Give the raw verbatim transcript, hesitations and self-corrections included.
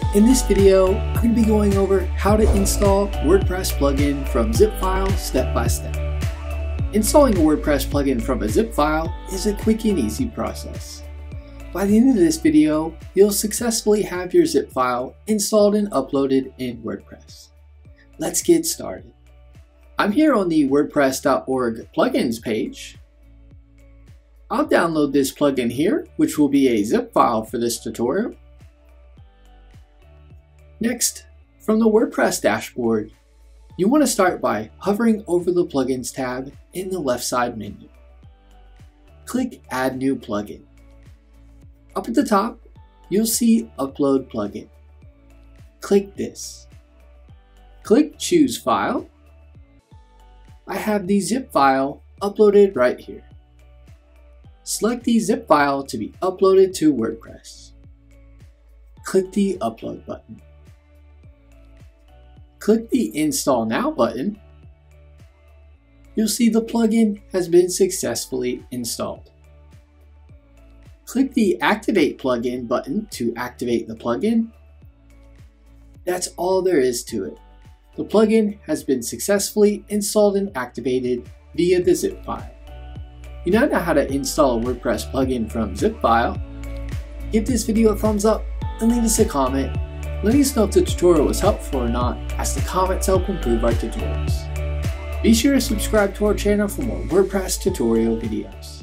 In this video, I'm going to be going over how to install WordPress plugin from zip file step by step. Installing a WordPress plugin from a zip file is a quick and easy process. By the end of this video, you'll successfully have your zip file installed and uploaded in WordPress. Let's get started. I'm here on the WordPress dot org plugins page. I'll download this plugin here, which will be a zip file for this tutorial. Next, from the WordPress dashboard, you want to start by hovering over the Plugins tab in the left side menu. Click Add New Plugin. Up at the top, you'll see Upload Plugin. Click this. Click Choose File. I have the zip file uploaded right here. Select the zip file to be uploaded to WordPress. Click the Upload button. Click the Install Now button. You'll see the plugin has been successfully installed. Click the Activate Plugin button to activate the plugin. That's all there is to it. The plugin has been successfully installed and activated via the zip file. You now know how to install a WordPress plugin from zip file. Give this video a thumbs up and leave us a comment. Let us know if the tutorial was helpful or not, as the comments help improve our tutorials. Be sure to subscribe to our channel for more WordPress tutorial videos.